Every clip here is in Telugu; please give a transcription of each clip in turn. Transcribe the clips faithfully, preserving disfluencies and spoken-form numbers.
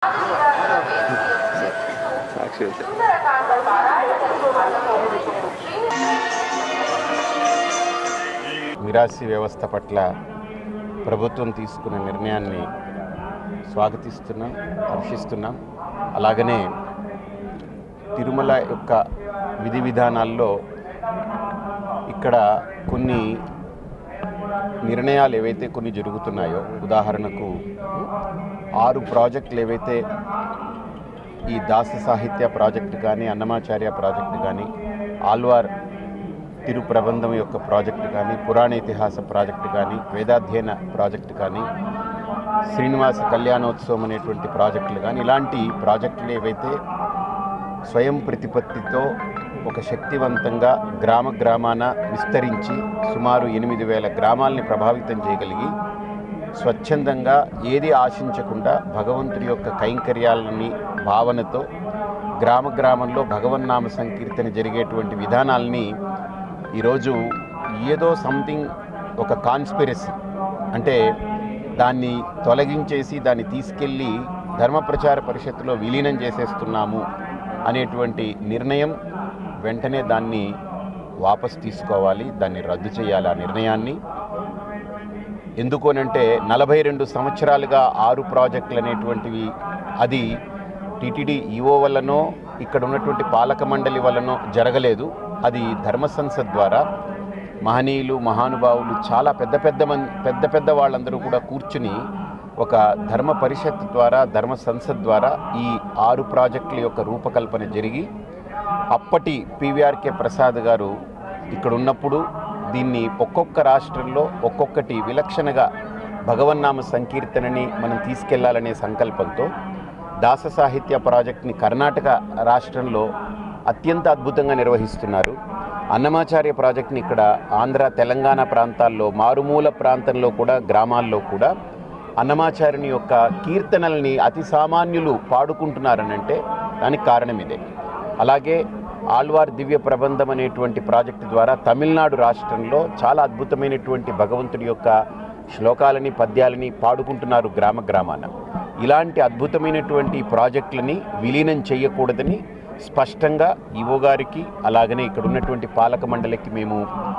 మిరాసి వ్యవస్థ పట్ల ప్రభుత్వం తీసుకున్న నిర్ణయాన్ని స్వాగతిస్తున్నాం, హర్షిస్తున్నాం. అలాగనే తిరుమల యొక్క విధి విధానాల్లో ఇక్కడ కొన్ని నిర్ణయాలు ఏవైతే కొన్ని జరుగుతున్నాయో, ఉదాహరణకు ఆరు ప్రాజెక్టులు ఏవైతే ఈ దాస సాహిత్య ప్రాజెక్టు కానీ, అన్నమాచార్య ప్రాజెక్టు కానీ, ఆల్వార్ తిరు ప్రబంధం యొక్క ప్రాజెక్టు కానీ, పురాణ ఇతిహాస ప్రాజెక్టు కానీ, వేదాధ్యయన ప్రాజెక్టు కానీ, శ్రీనివాస కళ్యాణోత్సవం అనేటువంటి ప్రాజెక్టులు కానీ, ఇలాంటి ప్రాజెక్టులు ఏవైతే స్వయం ప్రతిపత్తితో ఒక శక్తివంతంగా గ్రామ గ్రామాన విస్తరించి సుమారు ఎనిమిది వేల గ్రామాలని ప్రభావితం చేయగలిగి స్వచ్ఛందంగా ఏది ఆశించకుండా భగవంతుడి యొక్క కైంకర్యాలని భావనతో గ్రామ గ్రామంలో భగవన్నామ సంకీర్తన జరిగేటువంటి విధానాలని ఈరోజు ఏదో సంథింగ్ ఒక కాన్స్పిరసీ అంటే దాన్ని తొలగించేసి దాన్ని తీసుకెళ్ళి ధర్మ ప్రచార పరిషత్తులో విలీనం చేసేస్తున్నాము అనేటువంటి నిర్ణయం వెంటనే దాన్ని వాపస్ తీసుకోవాలి, దాన్ని రద్దు చేయాలి. ఆ నిర్ణయాన్ని ఎందుకోనంటే నలభై రెండు సంవత్సరాలుగా ఆరు ప్రాజెక్టులు అనేటువంటివి అది టీటీడీ ఈఓ వల్లనో ఇక్కడ ఉన్నటువంటి పాలక మండలి వల్లనో జరగలేదు. అది ధర్మ సంసద్ ద్వారా మహనీయులు మహానుభావులు చాలా పెద్ద పెద్ద మంది పెద్ద పెద్ద వాళ్ళందరూ కూడా కూర్చుని ఒక ధర్మ పరిషత్ ద్వారా ధర్మ సంసద్ ద్వారా ఈ ఆరు ప్రాజెక్టుల యొక్క రూపకల్పన జరిగి అప్పటి పివిఆర్కే ప్రసాద్ గారు ఇక్కడ ఉన్నప్పుడు దీన్ని ఒక్కొక్క రాష్ట్రంలో ఒక్కొక్కటి విలక్షణగా భగవన్నామ సంకీర్తనని మనం తీసుకెళ్లాలనే సంకల్పంతో దాస సాహిత్య ప్రాజెక్ట్ని కర్ణాటక రాష్ట్రంలో అత్యంత అద్భుతంగా నిర్వహిస్తున్నారు. అన్నమాచార్య ప్రాజెక్ట్ని ఇక్కడ ఆంధ్ర తెలంగాణ ప్రాంతాల్లో మారుమూల ప్రాంతంలో కూడా గ్రామాల్లో కూడా అన్నమాచార్యుని యొక్క కీర్తనల్ని అతి సామాన్యులు పాడుకుంటున్నారనంటే దానికి కారణం ఇదే. అలాగే ఆళ్వార్ దివ్య ప్రబంధం అనేటువంటి ప్రాజెక్టు ద్వారా తమిళనాడు రాష్ట్రంలో చాలా అద్భుతమైనటువంటి భగవంతుడి యొక్క శ్లోకాలని పద్యాలని పాడుకుంటున్నారు గ్రామ గ్రామాన. ఇలాంటి అద్భుతమైనటువంటి ప్రాజెక్టులని విలీనం చేయకూడదని స్పష్టంగా ఈవో గారికి అలాగనే ఇక్కడ ఉన్నటువంటి పాలక మండలికి మేము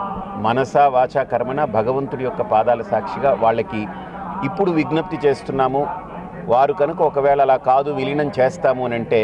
మనసా వాచా కర్మన భగవంతుడి యొక్క పాదాల సాక్షిగా వాళ్ళకి ఇప్పుడు విజ్ఞప్తి చేస్తున్నాము. వారు కనుక ఒకవేళ అలా కాదు విలీనం చేస్తాము అని అంటే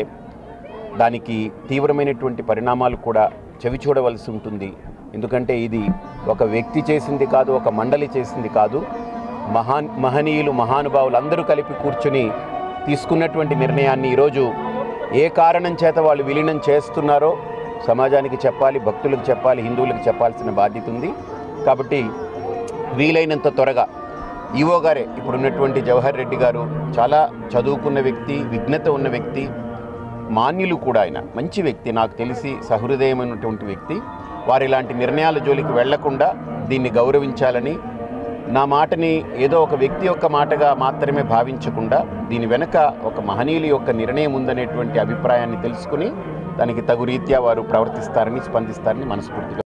దానికి తీవ్రమైనటువంటి పరిణామాలు కూడా చవి చూడవలసి ఉంటుంది. ఎందుకంటే ఇది ఒక వ్యక్తి చేసింది కాదు, ఒక మండలి చేసింది కాదు, మహాన్ మహనీయులు మహానుభావులు అందరూ కలిపి కూర్చుని తీసుకున్నటువంటి నిర్ణయాన్ని ఈరోజు ఏ కారణం చేత వాళ్ళు విలీనం చేస్తున్నారో సమాజానికి చెప్పాలి, భక్తులకు చెప్పాలి, హిందువులకు చెప్పాల్సిన బాధ్యత ఉంది. కాబట్టి వీలైనంత త్వరగా ఈవో గారే ఇప్పుడు ఉన్నటువంటి జవహర్ రెడ్డి గారు చాలా చదువుకున్న వ్యక్తి, విజ్ఞత ఉన్న వ్యక్తి, మాన్యులు కూడా, ఆయన మంచి వ్యక్తి, నాకు తెలిసి సహృదయమైనటువంటి వ్యక్తి. వారు ఇలాంటి నిర్ణయాల జోలికి వెళ్లకుండా దీన్ని గౌరవించాలని, నా మాటని ఏదో ఒక వ్యక్తి యొక్క మాటగా మాత్రమే భావించకుండా దీని వెనక ఒక మహనీయుల యొక్క నిర్ణయం ఉందనేటువంటి అభిప్రాయాన్ని తెలుసుకుని దానికి తగు రీత్యా వారు ప్రవర్తిస్తారని స్పందిస్తారని మనస్ఫూర్తిగా